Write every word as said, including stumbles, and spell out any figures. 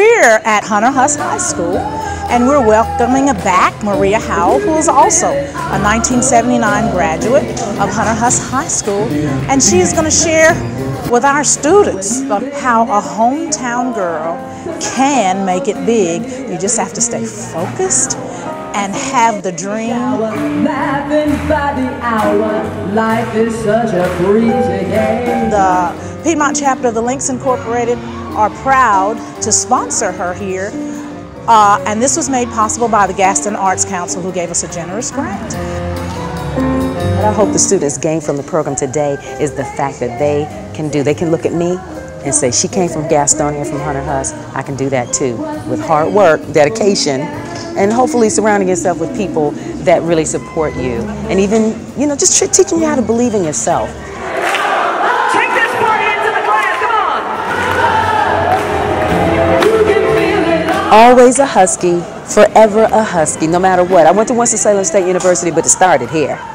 We're at Hunter Huss High School, and we're welcoming back Maria Howell, who is also a nineteen seventy-nine graduate of Hunter Huss High School, and she is going to share with our students about how a hometown girl can make it big. You just have to stay focused and have the dream. The Piedmont chapter of the Links Incorporated are proud to sponsor her here, uh, and this was made possible by the Gaston Arts Council, who gave us a generous grant. What I hope the students gain from the program today is the fact that they can do, they can look at me and say, she came from Gaston and from Hunter Huss, I can do that too, with hard work, dedication, and hopefully surrounding yourself with people that really support you, and even, you know, just teaching you how to believe in yourself. Take this party into the class, come on! Always a Husky, forever a Husky, no matter what. I went to Winston-Salem State University, but it started here.